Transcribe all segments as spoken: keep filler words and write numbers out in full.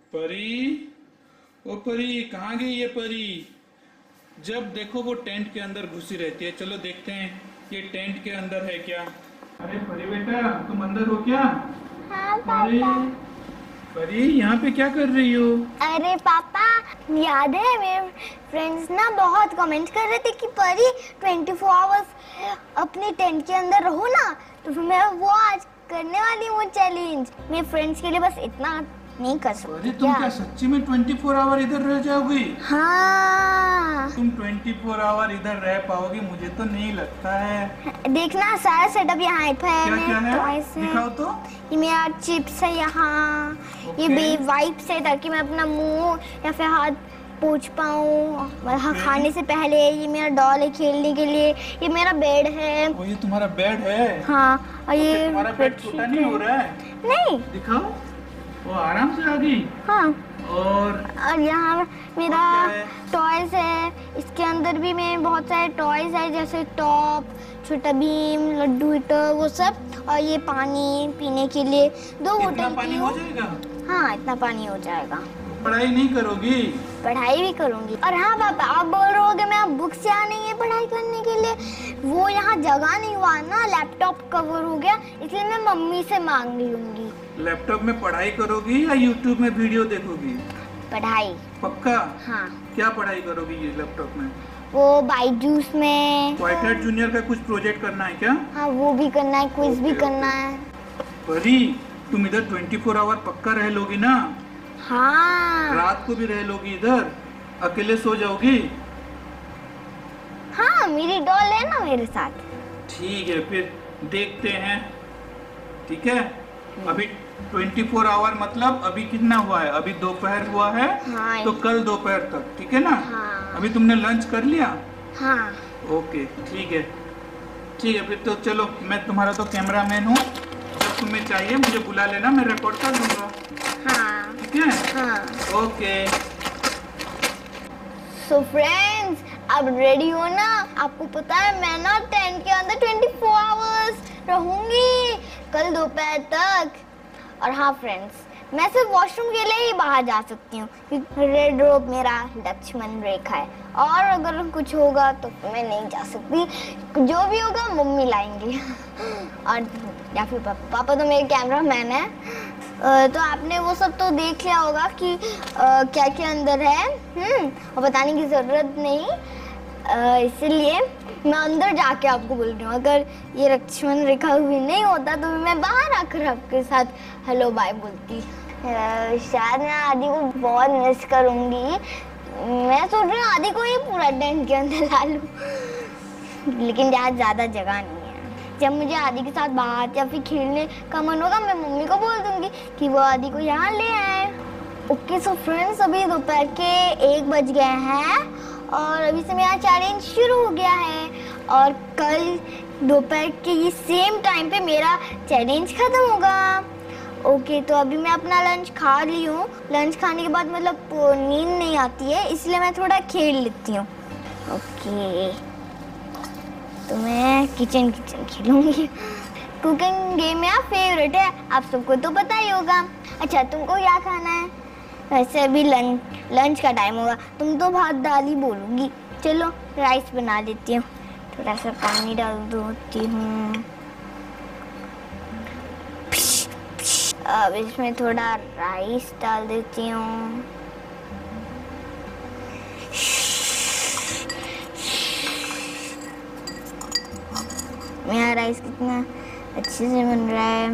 परी, ओ परी, कहाँ गई ये परी? जब देखो वो टेंट के अंदर घुसी रहती है। चलो देखते हैं ये टेंट के अंदर है क्या। अरे परी बेटा, तुम अंदर हो क्या? हाँ अरे पापा। परी, यहाँ पे क्या कर रही हो? अरे पापा, याद है मेरे फ्रेंड्स ना बहुत कमेंट कर रहे थे कि परी चौबीस आवर्स अपने टेंट के अंदर रहो ना, तो फिर मैं वो आज करने वाली हूँ चैलेंज। मेरे फ्रेंड्स के लिए बस इतना नहीं कर सकती। अरे तुम क्या सच्ची में चौबीस आवर इधर रह जाओगी? हाँ। तुम चौबीस आवर इधर रह पाओगी? मुझे तो नहीं लगता है। देखना सारा सेटअप यहाँ क्या क्या है? दिखाओ तो। ये मेरा चिप्स है यहाँ, okay. ये बेबी वाइप्स है ताकि मैं अपना मुंह या फिर हाथ पोंछ पाऊँ okay. खाने से पहले। ये मेरा डॉल है खेलने के लिए। ये मेरा बेड है। वो ये तुम्हारा बेड है? हाँ। और ये तुम्हारा बेड छोटा नहीं हो रहा है? नहीं। दिखाओ। वो आराम से आ गई। हाँ। और और यहाँ मेरा टॉयज है। इसके अंदर भी मेरे बहुत सारे टॉयज है, जैसे टॉप, छोटा भीम, लड्डू हिटर, वो सब। और ये पानी पीने के लिए दो बोतल। इतना पानी हो जाएगा? हाँ, इतना पानी हो जाएगा। पढ़ाई नहीं करोगी? पढ़ाई भी करूंगी। और हाँ पापा, आप बोल रहे होगे मैं बुक्स यहाँ नहीं है पढ़ाई करने के लिए, वो यहाँ जगह नहीं हुआ ना, लैपटॉप कवर हो गया, इसलिए मैं मम्मी से मांग लूंगी। लैपटॉप में पढ़ाई करोगी या यूट्यूब में वीडियो देखोगी? पढ़ाई। पक्का? हाँ। क्या पढ़ाई करोगी ये लैपटॉप में? वो बायजूस में व्हाइट हैट जूनियर का कुछ प्रोजेक्ट करना है क्या? हाँ, वो भी करना है, क्विज भी करना है। परी, तुम इधर चौबीस आवर पक्का रह लोगी ना? हाँ। रात को भी रह लोगी इधर? अकेले सो जाओगी? हाँ, मेरी डॉल है ना मेरे साथ। ठीक है, फिर देखते हैं। ठीक है, अभी चौबीस आवर मतलब अभी कितना हुआ है? अभी दोपहर हुआ है। हाँ। तो कल दोपहर तक, ठीक है ना? हाँ। अभी तुमने लंच कर लिया? हाँ। ओके, ठीक है। ठीक है, फिर तो चलो, मैं तुम्हारा तो कैमरामैन हूँ। जब तुम्हें चाहिए मुझे बुला लेना, मैं रिकॉर्ड कर दूंगा। हाँ। ठीक है? हाँ। ओके। सो फ्रेंड्स, अब रेडी हो ना? आपको पता है मैं ना टेंट के अंदर चौबीस आवर्स रहूंगी कल दोपहर तक। और हाँ फ्रेंड्स, मैं सिर्फ वॉशरूम के लिए ही बाहर जा सकती हूँ क्योंकि रेड रोप मेरा लक्ष्मण रेखा है, और अगर कुछ होगा तो मैं नहीं जा सकती। जो भी होगा मम्मी लाएंगी और या फिर पापा। पापा तो मेरे कैमरा मैन है। तो आपने वो सब तो देख लिया होगा कि आ, क्या क्या अंदर है, हम्म और बताने की ज़रूरत नहीं, इसलिए मैं अंदर जाके आपको बोल रही हूँ। अगर ये लक्ष्मण रेखा भी नहीं होता तो मैं बाहर आकर आपके साथ हेलो बाय बोलती। शायद मैं आदि को बहुत मिस करूँगी। मैं सोच रही हूँ आदि को ही पूरा टेंट के अंदर ला लूँ, लेकिन यहाँ ज़्यादा जगह नहीं है। जब मुझे आदि के साथ बात या फिर खेलने का मन होगा मैं मम्मी को बोल दूंगी कि वो आदि को यहाँ ले आए। ओके सो फ्रेंड्स, अभी दोपहर के एक बज गए हैं और अभी से मेरा चैलेंज शुरू हो गया है, और कल दोपहर के ये सेम टाइम पे मेरा चैलेंज खत्म होगा। ओके, तो अभी मैं अपना लंच खा ली हूँ। लंच खाने के बाद मतलब नींद नहीं आती है, इसलिए मैं थोड़ा खेल लेती हूँ। ओके, तो मैं किचन किचन खेलूंगी। कुकिंग गेम मेरा फेवरेट है, आप सबको तो पता ही होगा। अच्छा, तुमको क्या खाना है? वैसे अभी लंच लंच का टाइम होगा, तुम तो भात दाल ही बोलोगी। चलो राइस बना देती हूँ। थोड़ा सा पानी डाल देती हूँ। अब इसमें थोड़ा राइस डाल देती हूँ। मेरा राइस कितना अच्छे से बन रहा है।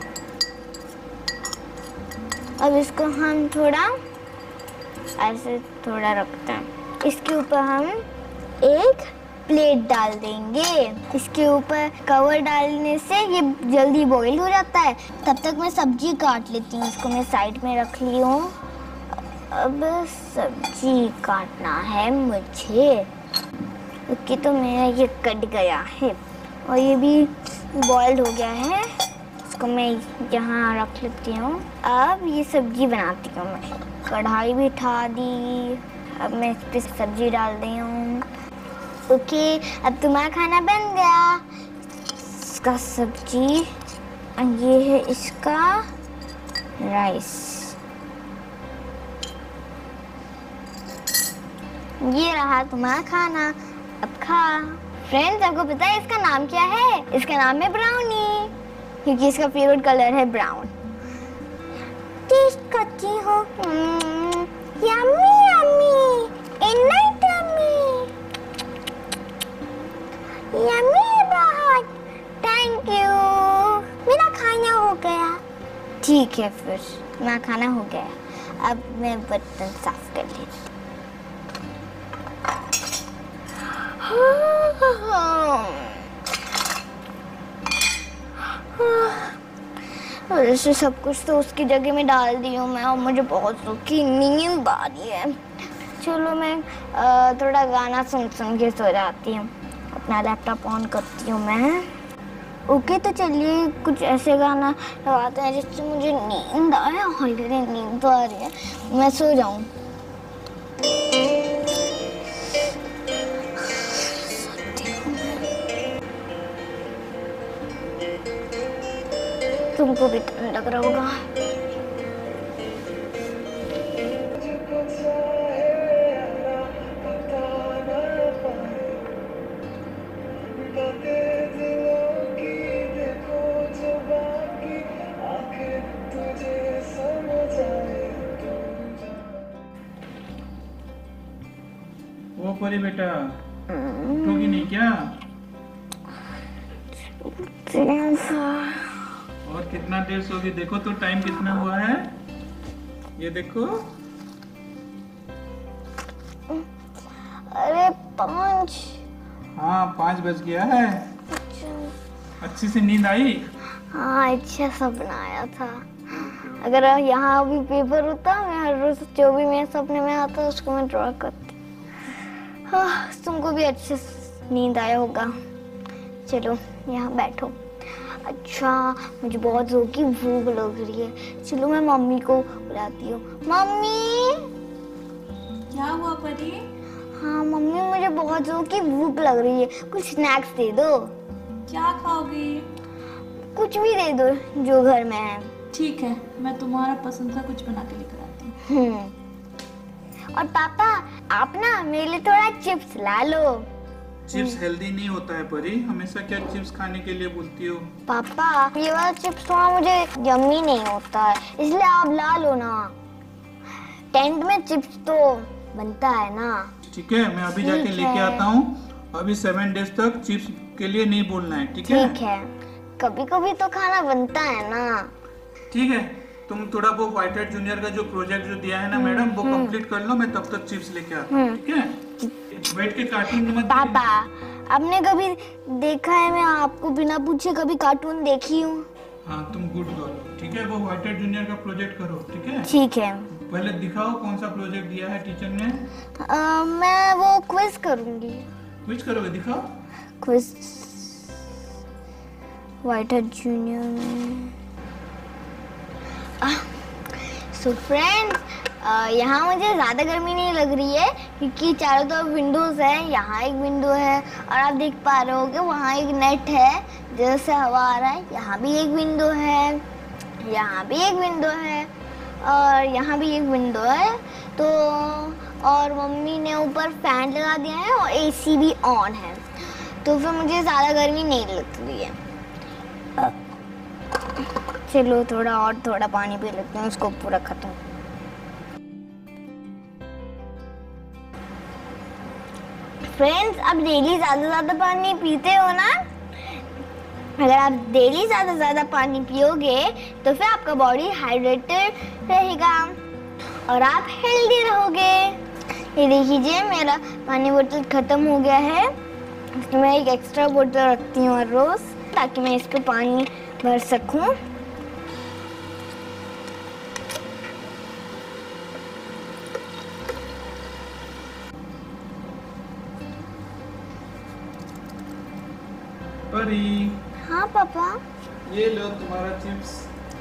अब इसको हम थोड़ा ऐसे थोड़ा रखते हैं। इसके ऊपर हम एक प्लेट डाल देंगे। इसके ऊपर कवर डालने से ये जल्दी बॉईल हो जाता है। तब तक मैं सब्जी काट लेती हूँ। इसको मैं साइड में रख ली हूँ। अब सब्जी काटना है मुझे। ओके, तो मेरा ये कट गया है और ये भी बॉइल्ड हो गया है। इसको मैं यहाँ रख लेती हूँ। अब ये सब्जी बनाती हूँ मैं। कढ़ाई भी उठा दी। अब मैं इस पर सब्जी डाल दी हूँ। ओके, अब तुम्हारा खाना बन गया। इसका सब्जी और ये है इसका राइस। ये रहा तुम्हारा खाना, अब खा। फ्रेंड्स, आपको पता है इसका नाम क्या है? इसका नाम है ब्राउनी, क्योंकि इसका फेवरेट कलर है ब्राउन। टेस्ट करती हूँ। यम्मी यम्मी, इनलाइट यम्मी, यम्मी बहुत। Thank you. मेरा खाना हो गया। ठीक है, फिर मेरा खाना हो गया। अब मैं बर्तन साफ कर लेती हूँ। और ऐसे सब कुछ तो उसकी जगह में डाल दी हूँ मैं, और मुझे बहुत सूखी नींद आ रही है। चलो मैं आ, थोड़ा गाना सुन सुन के सो जाती हूँ। अपना लैपटॉप ऑन करती हूँ मैं। ओके, तो चलिए कुछ ऐसे गाना लगाते हैं जिससे मुझे नींद आए। ऑलरेडी नींद तो आ रही है, मैं सो जाऊँ। तुमको भी ठंड लग रहा होगा। ओ परी बेटा, उठोगी नहीं क्या? और कितना देर सोगी? देखो तो टाइम कितना हुआ है, ये देखो। अरे पाँच। हाँ, पाँच बज गया है। अच्छा। अच्छी से नींद आई? हाँ, अच्छा सपना आया था। अगर यहाँ भी पेपर होता, मैं हर रोज जो भी मेरे सपने में आता उसको मैं ड्रॉ करती। हाँ, तुमको भी अच्छे से नींद आया होगा। चलो यहाँ बैठो। अच्छा, मुझे बहुत जोर की भूख लग रही है। चलो मैं मम्मी को बुलाती हूँ। मम्मी। क्या हुआ परी? हाँ मम्मी, मुझे बहुत जोर की भूख लग रही है, कुछ स्नैक्स दे दो। क्या खाओगी? कुछ भी दे दो जो घर में है। ठीक है, मैं तुम्हारा पसंद का कुछ बना के लेकर आती हूँ। हम्म। और पापा, आप ना मेरे लिए थोड़ा चिप्स ला लो। चिप्स हेल्दी नहीं होता है परी, हमेशा क्या चिप्स खाने के लिए बोलती हो? पापा, ये वाला चिप्स थोड़ा मुझे यम्मी नहीं होता है, इसलिए आप ला लो ना। टेंट में चिप्स तो बनता है ना। ठीक है, मैं अभी जाके लेके आता हूँ। अभी सेवन डेज तक चिप्स के लिए नहीं बोलना है, ठीक है? ठीक है, कभी कभी तो खाना बनता है ना। ठीक है, तुम थोड़ा वो व्हाइट हेड जूनियर का जो प्रोजेक्ट जो दिया है ना मैडम, वो कंप्लीट कर लो। मैं तब तक चिप्स लेके आता हूँ, ठीक है? बैठ के कार्टून मत। पापा, आपने कभी देखा है मैं आपको बिना पूछे कभी कार्टून देखी हूँ? हाँ, तुम गुड गर्ल। ठीक है, वो व्हाइट हेड जूनियर का प्रोजेक्ट करो, ठीक है? ठीक है। पहले दिखाओ कौन सा प्रोजेक्ट दिया है टीचर ने। आ, मैं वो क्विज करूंगी। क्विज करोगे? दिखाओ। क्विज व्हाइट हेड जूनियर में। सो फ्रेंड्स, यहाँ मुझे ज़्यादा गर्मी नहीं लग रही है क्योंकि चारों तरफ विंडोज़ है। यहाँ एक विंडो है और आप देख पा रहे होगे वहाँ एक नेट है जैसे हवा आ रहा है। यहाँ भी एक विंडो है, यहाँ भी एक विंडो है और यहाँ भी एक विंडो है। तो और मम्मी ने ऊपर फैन लगा दिया है और एसी भी ऑन है, तो फिर मुझे ज़्यादा गर्मी नहीं लग रही है। चलो थोड़ा और थोड़ा पानी पी लेते हैं, उसको पूरा खत्म। फ्रेंड्स, आप डेली ज़्यादा ज़्यादा पानी पीते हो ना? अगर आप डेली ज़्यादा ज़्यादा पानी पियोगे तो फिर आपका बॉडी हाइड्रेटेड रहेगा और आप हेल्दी रहोगे। ये देखिए, मेरा पानी बोतल ख़त्म हो गया है। मैं एक एक्स्ट्रा बोतल रखती हूँ हर रोज़ ताकि मैं इस पे पानी भर सकूँ। परी। हाँ पापा। ये लो तुम्हारा चिप्स,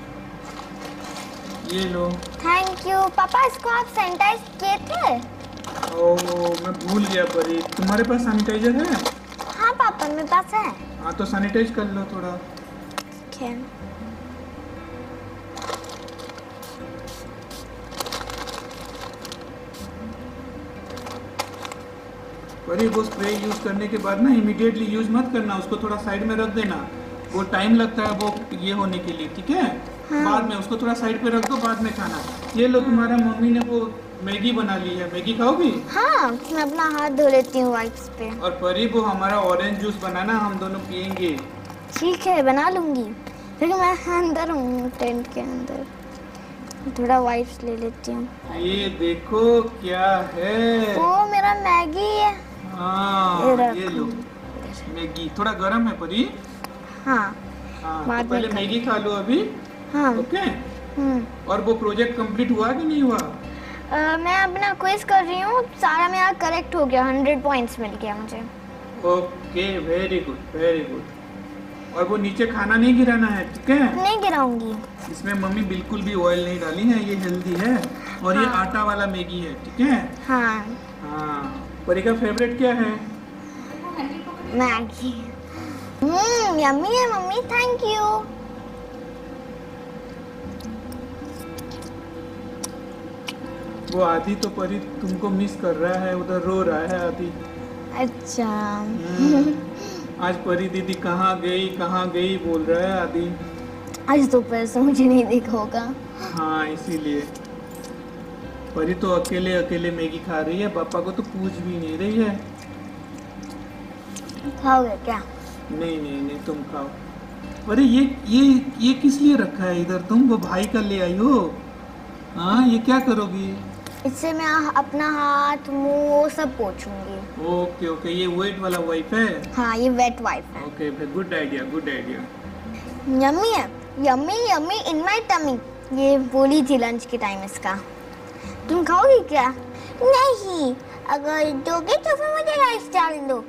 ये लो। थैंक यू पापा। इसको आप सैनिटाइज किए थे? ओह, मैं भूल गया परी। तुम्हारे पास सैनिटाइजर है? हाँ पापा, मेरे पास है। हाँ, तो सैनिटाइज कर लो थोड़ा। ठीक है। परी वो स्प्रे यूज करने के बाद ना इमीडिएटली यूज मत करना, उसको थोड़ा साइड में रख देना, वो टाइम लगता है वो ये होने के लिए, ठीक है? हाँ। बाद में उसको थोड़ा साइड पे रख दो, बाद में खाना। ये लो तुम्हारा मम्मी ने वो मैगी बना ली है, मैगी खाओगी? हाँ, मैं अपना हाथ धो लेती हूँ वाइप्स पे। और परी वो हमारा ऑरेंज जूस बनाना, हम दोनों पियेंगे। ठीक है, बना लूँगी। लेकिन मैं अंदर हूँ, टेंट के अंदर। थोड़ा वाइप्स ले लेती हूँ। ये देखो क्या है। वो मेरा मैगी है। हाँ ये रखो। ये लो मैगी, थोड़ा गर्म है परी। हाँ हाँ बाद तो में पहले खा मैगी खा लो अभी, हाँ। ओके? हम्म। और वो प्रोजेक्ट कंप्लीट हुआ कि नहीं हुआ? अ, मैं अपना क्विज कर रही हूँ, सारा मेरा करेक्ट हो गया, हंड्रेड पॉइंट्स मिल गया मुझे। Okay very good very good. और वो नीचे खाना नहीं गिराना है, ठीक है? नहीं गिराऊंगी। इसमें मम्मी बिल्कुल भी ऑयल नहीं डाली है, ये हेल्दी है। और ये हाँ। आटा वाला मैगी है, ठीक है? हाँ, हाँ। परी का फेवरेट क्या है? मैगी। हम्म, यम्मी है मम्मी, थैंक यू। वो आदि तो परी तुमको मिस कर रहा है, उधर रो रहा है आदि। अच्छा। हम्म, आज परी दीदी कहाँ गई कहाँ गई बोल रहा है आदि। आज दोपहर से मुझे नहीं देखा होगा। हाँ इसीलिए। परी तो अकेले अकेले मैगी खा रही है, पापा को तो पूछ भी नहीं रही है। खाओगे क्या? नहीं नहीं नहीं तुम खाओ। अरे ये ये ये किस लिए रखा है इधर? तुम वो भाई का ले आई हो? हाँ ये क्या करोगी? इससे मैं अपना हाथ मुंह वो सब पोछूंगी। ओके ओके, ये वेट वाला वाइप है। हाँ, ये वेट वाइप है। ओके फिर good idea good idea. Yummy है, yummy yummy in my tummy. ये बोली थी लंच के टाइम इसका। तुम खाओगी क्या? नहीं, अगर दोगे तो फिर मुझे राइस डाल दो।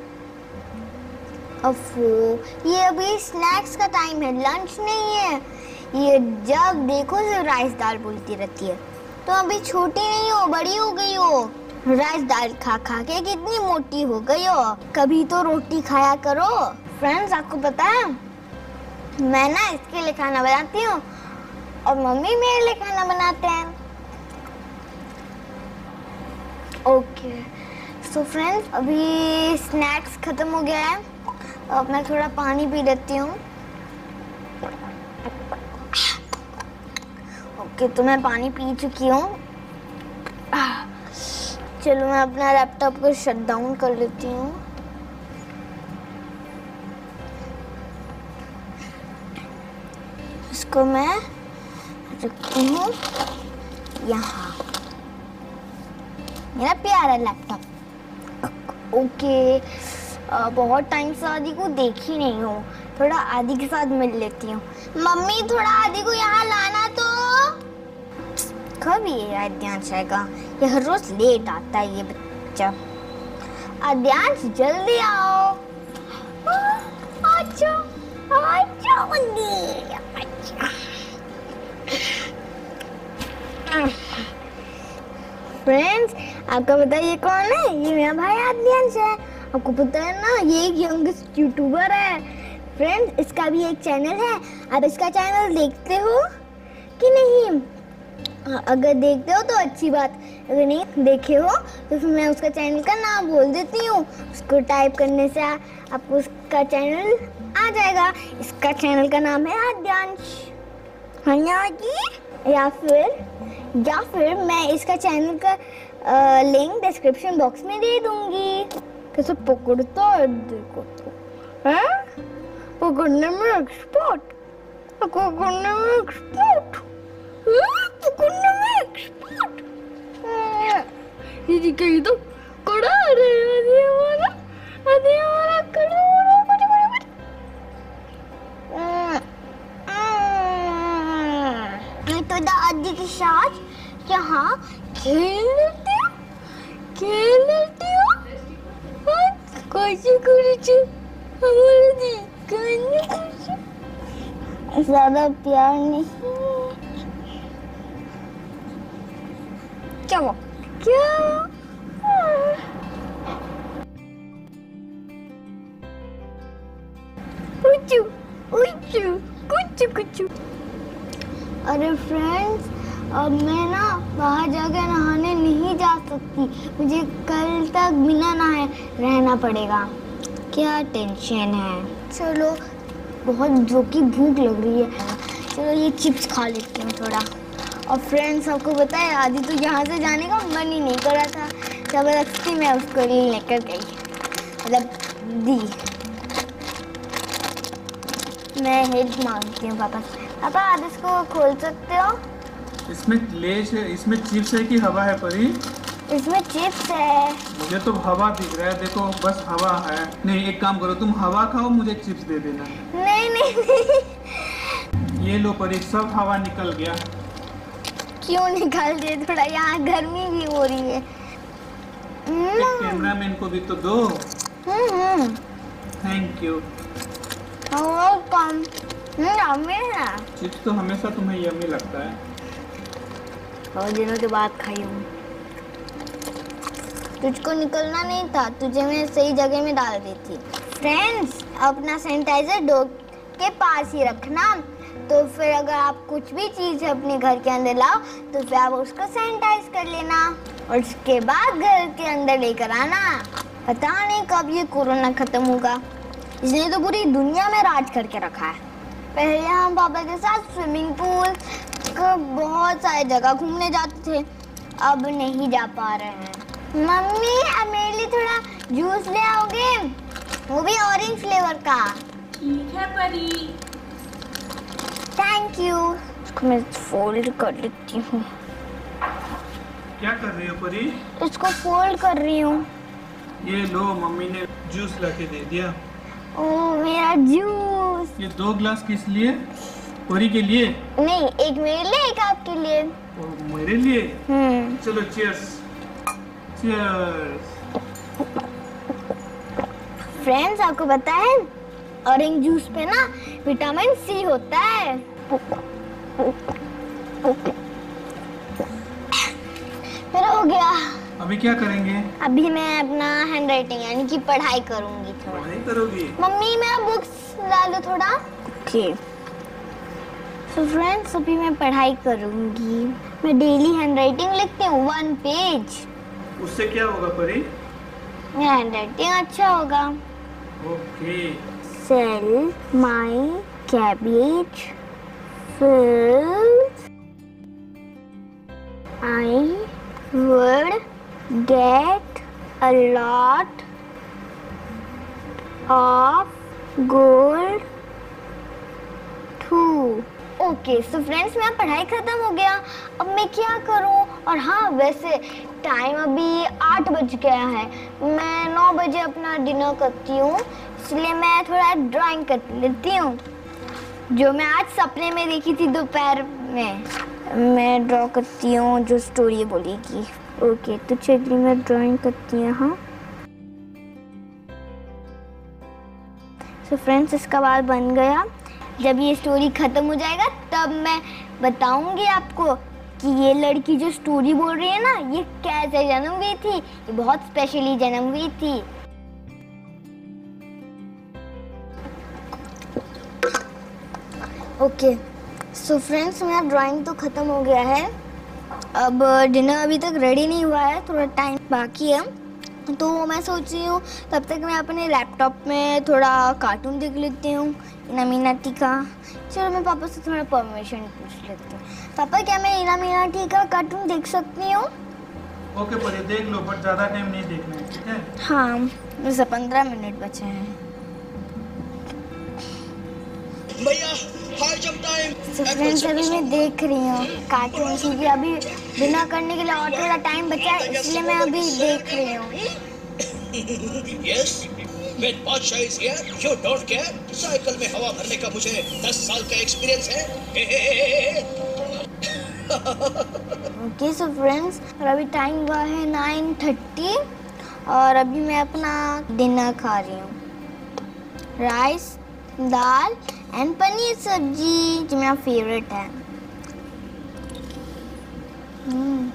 अफो, ये अभी स्नैक्स का टाइम है, लंच नहीं है। ये जब देखो सिर्फ राइस दाल बोलती रहती है। तो अभी छोटी नहीं हो, बड़ी हो गई हो। राइस दाल खा खा के कितनी मोटी हो गई हो। कभी तो रोटी खाया करो। फ्रेंड्स, आपको पता है मैं ना इसके लिए खाना बनाती हूँ और मम्मी मेरे लिए खाना बनाते हैं। ओके सो फ्रेंड्स, अभी स्नैक्स खत्म हो गया है। अब मैं थोड़ा पानी पी लेती हूँ। ओके तो मैं पानी पी चुकी हूँ। चलो मैं अपना लैपटॉप को शट डाउन कर लेती हूँ। इसको मैं रखती हूँ यहाँ, मेरा प्यारा लैपटॉप। ओके, आ, बहुत टाइम से आदि को देखी नहीं हूँ, थोड़ा आदि के साथ मिल लेती हूँ। मम्मी थोड़ा आदि को यहाँ लाना तो। कब ये आद्यांश आएगा? ये हर रोज लेट आता है ये बच्चा। आद्यांश जल्दी आओ। अच्छा अच्छा मंदिर अच्छा। फ्रेंड्स, आपको पता है ये कौन है? ये मेरा भाई आद्यांश है। आपको पता है ना, ये एक यंगेस्ट यूट्यूबर है। फ्रेंड्स, इसका भी एक चैनल है। आप इसका चैनल देखते हो कि नहीं? अगर देखते हो तो अच्छी बात, अगर नहीं देखे हो तो फिर मैं उसका चैनल का नाम बोल देती हूँ। उसको टाइप करने से आ, आपको उसका चैनल आ जाएगा। इसका चैनल का नाम है आद्यांश। हाँ या फिर या फिर मैं इसका चैनल का आ, लिंक डिस्क्रिप्शन बॉक्स में दे दूंगी। कैसे पकड़ता है देखो तो, है पकड़ने में एक्सपर्ट, पकड़ने में एक्सपर्ट, पकड़ने में एक्सपर्ट। ये कहीं तो कड़ा रे आदि हमारा, आदि हमारा कड़ा हो रहा कुछ कुछ कुछ। तो दादी के साथ यहाँ खेल लेते हो, खेल लेते हो। कैसे करेছে हमारे दी करने कैसे ज्यादा प्यार नहीं। क्या वो क्या उच्चू उच्चू कुछ कुछ। अरे फ्रेंड्स, अब मैं ना बाहर जाकर नहाने नहीं जा सकती, मुझे कल तक बिना नहाए रहना पड़ेगा। क्या टेंशन है। चलो बहुत जो की भूख लग रही है, चलो ये चिप्स खा लेती हूँ थोड़ा। और फ्रेंड्स आपको पता है आदि तो यहाँ से जाने का मन ही नहीं कर रहा था, जबरदस्ती मैं उसको लेकर गई, मतलब दी। मैं हेल्प मांगती हूँ पापा से। पापा आप इसको खोल सकते हो? इसमें लेस है, इसमें चिप्स है कि हवा है परी? इसमें चिप्स है। मुझे तो हवा दिख रहा है, देखो बस हवा है। नहीं एक काम करो, तुम हवा खाओ, मुझे चिप्स दे देना। नहीं नहीं नहीं। ये लो परी, सब हवा निकल गया। क्यों निकाल दे, थोड़ा यहाँ गर्मी भी हो रही है। एक कैमरामैन को भी तो दो। Hmm thank you. वेलकम। हमें चिप्स तो हमेशा तुम्हें यम्मी लगता है। बहुत दिनों के बाद खाई हूँ। तुझको निकलना नहीं था, तुझे मैं सही जगह में डाल दी थी। फ्रेंड्स अपना सैनिटाइजर डॉग के पास ही रखना, तो फिर अगर आप कुछ भी चीज़ अपने घर के अंदर लाओ तो फिर आप उसको सैनिटाइज कर लेना और उसके बाद घर के अंदर लेकर आना। पता नहीं कब ये कोरोना खत्म होगा, इसने तो पूरी दुनिया में राज करके रखा है। पहले हम पापा के साथ स्विमिंग पूल को बहुत सारी जगह घूमने जाते थे, अब नहीं जा पा रहे हैं। मम्मी अब मेरे लिए थोड़ा जूस ले आओगे, वो भी ऑरेंज फ्लेवर का। ठीक है परी। Thank you. इसको मैं फोल्ड कर लेती हूँ। क्या कर रही हो परी? इसको फोल्ड कर रही हूँ। ये लो, मम्मी ने जूस लाके दे दिया। ओ मेरा जूस। ये दो ग्लास किस लिए? परी के लिए? नहीं, एक मेरे लिए एक आपके लिए। और मेरे लिए? हम्म चलो चीयर्स। चीयर्स। फ्रेंड्स आपको पता है ऑरेंज जूस पे ना विटामिन सी होता है। मेरा हो गया। अभी क्या करेंगे? अभी मैं अपना हैंड राइटिंग यानी कि पढ़ाई करूंगी थोड़ा। पढ़ाई करोगी? मम्मी मेरा बुक्स ला लो थोड़ा। ओके सो फ्रेंड्स अभी मैं पढ़ाई करूंगी। मैं डेली हैंड राइटिंग लिखती हूँ, वन पेज। उससे क्या होगा परी? मेरा हैंड राइटिंग अच्छा होगा। Okay. Sell my cabbage fills I would get a lot of gold too. Okay so friends मेरा पढ़ाई खत्म हो गया, अब मैं क्या करूं? और हाँ वैसे टाइम अभी आठ बज गया है, मैं नौ बजे अपना डिनर करती हूँ, इसलिए मैं थोड़ा ड्राइंग कर लेती हूँ जो मैं आज सपने में देखी थी दोपहर में। मैं ड्रॉ करती हूँ जो स्टोरी बोलेगी। ओके तो चलिए मैं ड्राइंग करती हूँ। हाँ सो फ्रेंड्स इसका बाल बन गया। जब ये स्टोरी ख़त्म हो जाएगा तब मैं बताऊंगी आपको कि ये लड़की जो स्टोरी बोल रही है ना ये कैसे जन्म हुई थी, ये बहुत स्पेशली जन्म हुई थी। ओके सो फ्रेंड्स मेरा ड्राइंग तो ख़त्म हो गया है, अब डिनर अभी तक रेडी नहीं हुआ है, थोड़ा टाइम बाकी है, तो मैं सोच रही हूँ तब तक मैं अपने लैपटॉप में थोड़ा कार्टून देख लेती हूँ इना मीना टी का। चलो मैं पापा से थोड़ा परमिशन पूछ लेती हूँ। पापा क्या मैं इना मीना टी का कार्टून देख सकती हूँ? ओके परी देख लो, बट ज़्यादा टाइम नहीं देखना है, ठीक है? हाँ मुझे पंद्रह मिनट बचे हैं। भैया हाई जंप टाइम। तो फ्रेंड्स अभी मैं देख रही हूँ कार्टून, क्योंकि अभी डिनर करने के लिए और थोड़ा टाइम बचा है, इसलिए मैं अभी देख रही हूँ। यस मैं Badshah is here, you don't care. Cycle में हवा भरने का मुझे दस साल का एक्सपीरियंस है। ओके सो फ्रेंड्स और अभी टाइम हुआ है नाइन थर्टी और अभी मैं अपना डिनर खा रही हूँ। राइस, दाल एंड पनीर सब्जी जो मेरा फेवरेट है। हम्म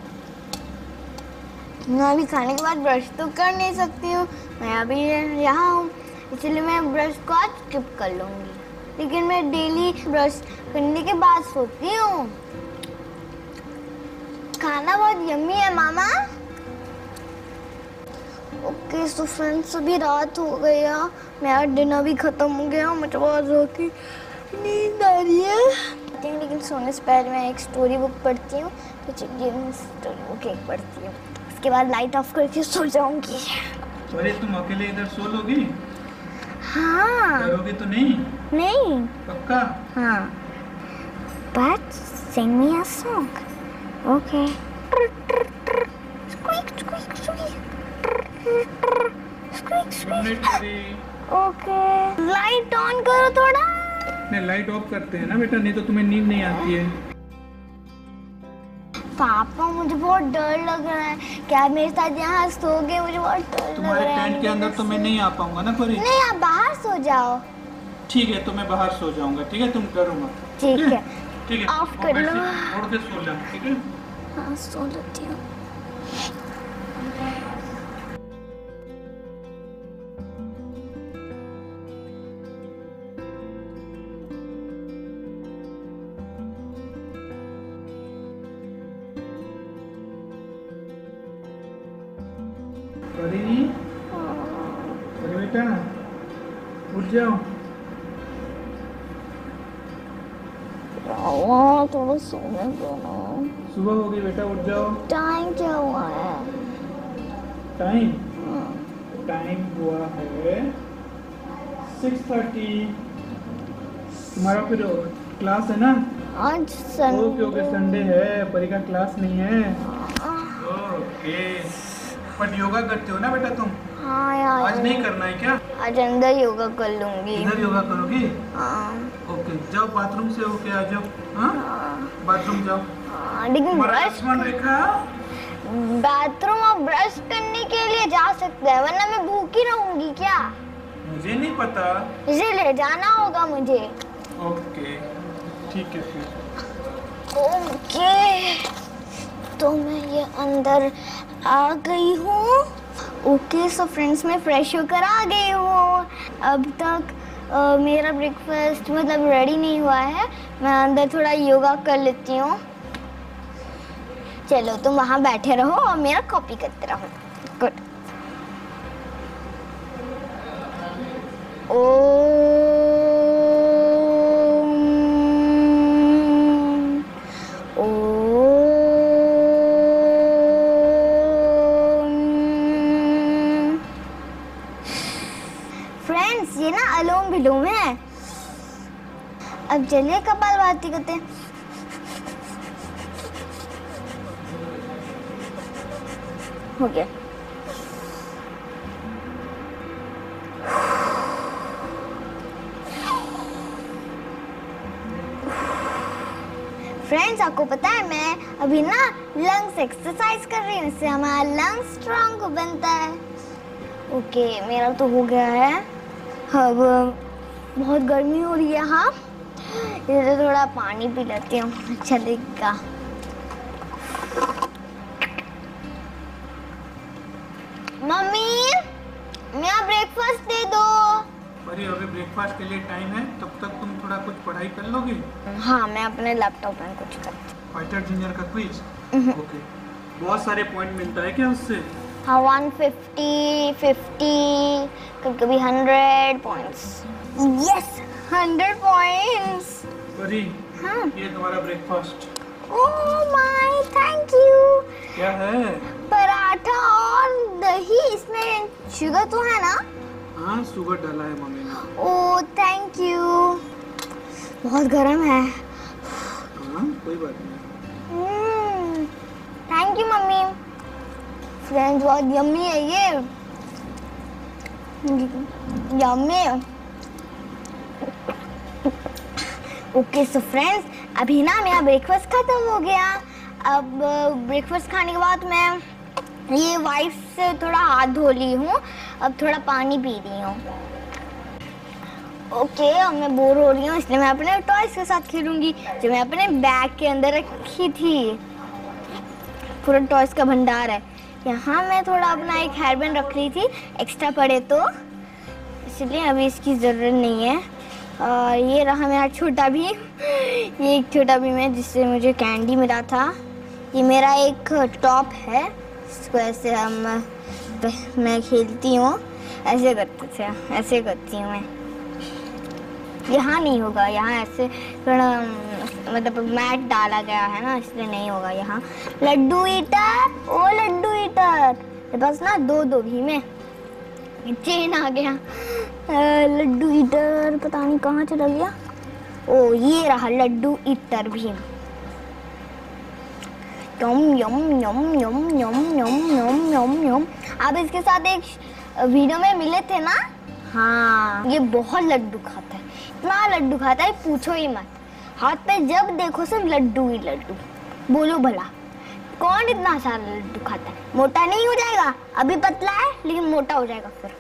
मैं अभी खाने के बाद ब्रश तो कर नहीं सकती हूँ, मैं अभी यहाँ हूँ इसलिए मैं ब्रश को आज स्किप कर लूँगी, लेकिन मैं डेली ब्रश करने के बाद सोती हूँ खाना बहुत यम्मी है मामा। ओके सो फ्रेंड्स, अभी रात हो गई है, मेरा डिनर भी खत्म हो गया, मुझे बहुत जोर की नींद आ रही है। लेकिन सोने से पहले मैं एक स्टोरी बुक पढ़ती हूँ, तो चलिए मैं स्टोरी बुक एक पढ़ती हूँ, उसके बाद लाइट ऑफ करके सो जाऊंगी। अरे तुम अकेले इधर सो लोगी? हाँ। डरोगी तो नहीं? नहीं। पक्का? हाँ। But sing me a song. Okay. Squeak, squeak, squeak. Squeak, good squeak. Night Pari. Okay. Light on करो थोड़ा। नहीं, लाइट ऑफ करते हैं ना बेटा, नहीं तो तुम्हें नींद नहीं आती है। पापा मुझे बहुत डर लग रहा है, क्या मेरे साथ यहाँ सोओगे? मुझे बहुत डर लग तुम्हारे रहा है। टेंट के अंदर तो मैं नहीं आ पाऊंगा ना परी। नहीं, आप बाहर सो जाओ। ठीक है, तो मैं बाहर सो जाऊंगा, ठीक है, तुम डरो मत। ठीक है। ठीक है, ऑफ और कर बेड लो। से ओढ़ के सो लेना, ठीक है? हाँ, सो लेती हूँ। परी, परी बेटा, उठ जाओ। हाँ, थोड़ा सोने दो ना। सुबह हो गई बेटा, उठ जाओ। टाइम क्या हुआ है? टाइम टाइम हुआ है सिक्स थर्टी। तुम्हारा फिर क्लास है ना? आज ओके ओके, संडे। संडे है, परी का क्लास नहीं है। ओके, बट योगा करते हो ना बेटा तुम? हाँ यार, आज नहीं करना है क्या? आज अंदर योगा कर लूंगी। इधर योगा करोगी? हाँ। ओके, जाओ बाथरूम से होके आ जाओ। हाँ, बाथरूम जाओ। हाँ, लेकिन तुम्हारा ब्रश लक्ष्मण रेखा। बाथरूम और ब्रश करने के लिए जा सकते हैं, वरना मैं भूखी रहूंगी क्या? मुझे नहीं पता। इसे ले जाना होगा मुझे। ओके, ठीक है फिर। ओके, तो मैं ये अंदर आ गई हूँ। ओके सो फ्रेंड्स, मैं फ्रेश होकर आ गई हूँ। अब तक अ, मेरा ब्रेकफास्ट मतलब रेडी नहीं हुआ है, मैं अंदर थोड़ा योगा कर लेती हूँ। चलो तुम वहाँ बैठे रहो और मेरा कॉपी करते रहो। गुड। ओम ओम। फ्रेंड्स, ये ना अलोम विलोम है। अब चलिए कपालभाति करते हैं। हो गया। फ्रेंड्स, आपको पता है मैं अभी ना लंग्स एक्सरसाइज कर रही हूँ, इससे हमारा लंग्स स्ट्रांग बनता है। ओके, मेरा तो हो गया है। अब बहुत गर्मी हो रही है यहाँ, इधर थोड़ा पानी पी लेती हूँ, अच्छा लगेगा। मम्मी, मेरा ब्रेकफास्ट दे दो। अरे अभी ब्रेकफास्ट के लिए टाइम है, तब तक तुम थोड़ा कुछ पढ़ाई कर लोगी? हाँ, मैं अपने लैपटॉप में कुछ करती फाइटर जूनियर का क्विज। ओके, बहुत सारे पॉइंट मिलता है क्या उससे? हूँ। हाँ, वन फिफ्टी, फिफ्टी, कभी कभी hundred points. Yes, hundred points. Pari, हाँ। ये तुम्हारा breakfast. Oh my, thank you. क्या है? पराठा और दही, इसमें शुगर तो है ना? हाँ, शुगर डाला है मम्मी ने। Oh thank you. बहुत गर्म है। हाँ, कोई बात नहीं। Thank you mummy. फ्रेंड्स, बहुत यम्मी है ये, यम्मी। ओके सो फ्रेंड्स, अभी ना मेरा ब्रेकफास्ट खत्म हो गया। अब ब्रेकफास्ट खाने के बाद मैं ये वाइफ से थोड़ा हाथ धो ली हूँ, अब थोड़ा पानी पी रही हूँ। ओके, अब मैं बोर हो रही हूँ, इसलिए मैं अपने टॉयज के साथ खेलूंगी जो मैं अपने बैग के अंदर रखी थी। पूरा टॉयज का भंडार है। यहाँ मैं थोड़ा अपना एक हेयर बैंड रख रही थी, एक्स्ट्रा पड़े तो, इसलिए अभी इसकी ज़रूरत नहीं है। और ये रहा मेरा छोटा भी, ये एक छोटा भी है जिससे मुझे कैंडी मिला था। ये मेरा एक टॉप है, इसको ऐसे हम मैं खेलती हूँ, ऐसे करते थे, ऐसे करती हूँ मैं। यहाँ नहीं होगा, यहाँ ऐसे थोड़ा मतलब मैट डाला गया है ना, इसलिए नहीं होगा यहाँ। Laddoo eater, oh laddoo eater, बस ना दो दो भी में चेन आ गया। लड्डू ईटर पता नहीं कहाँ चला गया। ओ ये रहा लड्डू ईटर भी। यम यम यम यम यम यम यम यम यम। आप इसके साथ एक वीडियो में मिले थे ना? हाँ, ये बहुत लड्डू खाता है, इतना लड्डू खाता है पूछो ही मत। हाथ पे जब देखो सिर्फ लड्डू ही लड्डू। बोलो भला कौन इतना सारा लड्डू खाता है? मोटा नहीं हो जाएगा? अभी पतला है लेकिन मोटा हो जाएगा फिर।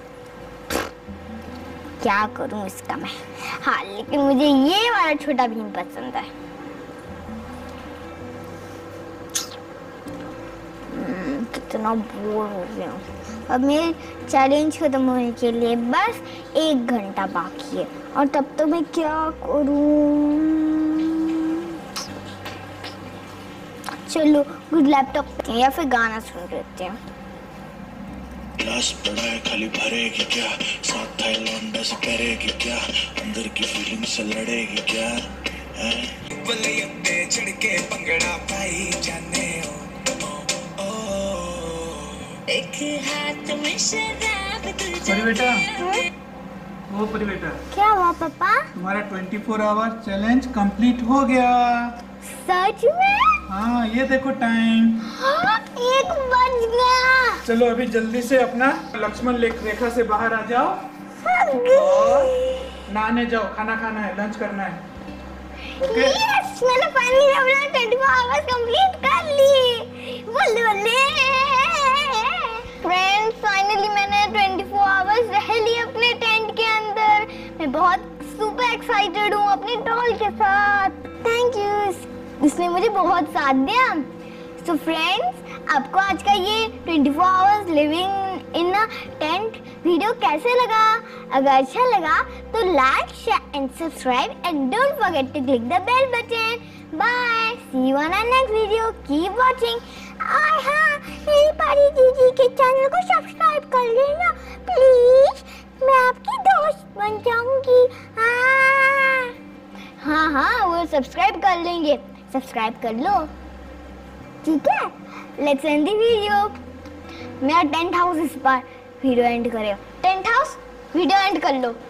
क्या करूं इसका मैं। हाँ लेकिन मुझे ये वाला छोटा भीम पसंद है। कितना बोर हो गया हूँ। अब मेरे चैलेंज खत्म होने के लिए बस एक घंटा बाकी है, और तब तो मैं क्या करूं। चलो कुछ लैपटॉप या फिर गाना सुन लेते हैं। ग्लास बड़ा है खाली भरेगी क्या, साथ था लौंडा से करेगी क्या, अंदर की फीलिंग से लड़ेगी क्या है? बल्ले चढ़ के पंगड़ा पाई जाने ओ, ओ, ओ। एक हाथ में शराब परी बेटा, वो परी बेटा, क्या हुआ पापा? तुम्हारा चौबीस आवर चैलेंज कंप्लीट हो गया। सच में? हाँ ये देखो टाइम, हाँ, एक बज गया। चलो अभी जल्दी से अपना लक्ष्मण लेख रेखा से बाहर आ जाओ और नहाने जाओ, खाना खाना है, लंच करना है। ओके? यस, मैंने फाइनली अपना चौबीस आवर्स कंप्लीट कर ली। बल्ले बल्ले। फ्रेंड्स फाइनली मैंने चौबीस आवर्स रह लिए अपने टेंट के अंदर। मैं बहुत सुपर एक्साइटेड हूँ अपनी डॉल के साथ। थैंक यू, इसने मुझे बहुत साथ दिया। सो फ्रेंड्स आपको आज का ये चौबीस hours living in a tent video कैसे लगा? अगर अच्छा लगा तो like share and subscribe and don't forget to click the bell button. Bye, see you on our next video, keep watching. और हाँ, मेरी पारी दीदी के चैनल को सब्सक्राइब कर लेना प्लीज, मैं आपकी दोस्त बन जाऊंगी। हाँ हाँ हाँ वो सब्सक्राइब कर लेंगे, सब्सक्राइब कर लो, ठीक है? Let's end the video. मेरा टेंट हाउस इस बार वीडियो एंड करेगा। टेंट हाउस वीडियो एंड कर लो।